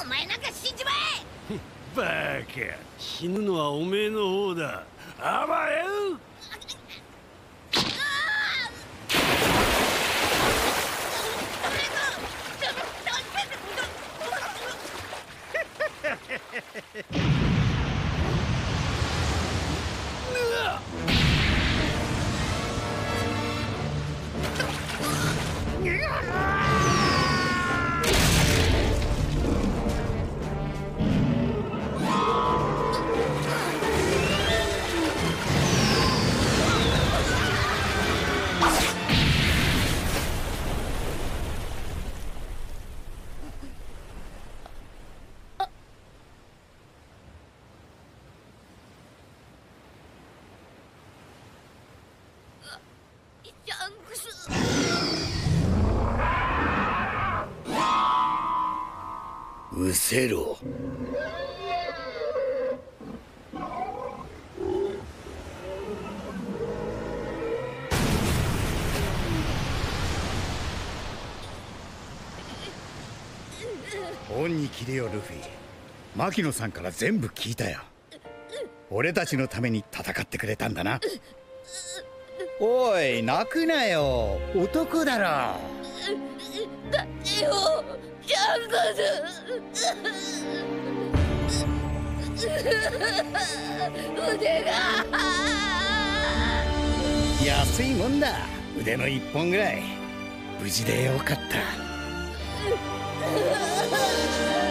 お前なんか死んじまえ。 バカ、死ぬのはおめえの方だ。あばよ。 シャンクス。 うせろ。恩に着れよルフィ。牧野さんから全部聞いたよ。俺たちのために戦ってくれたんだな。おい、泣くなよ、男だろ。 だよ、シャンクス。腕が安いもんだ。腕の一本ぐらい。無事でよかった。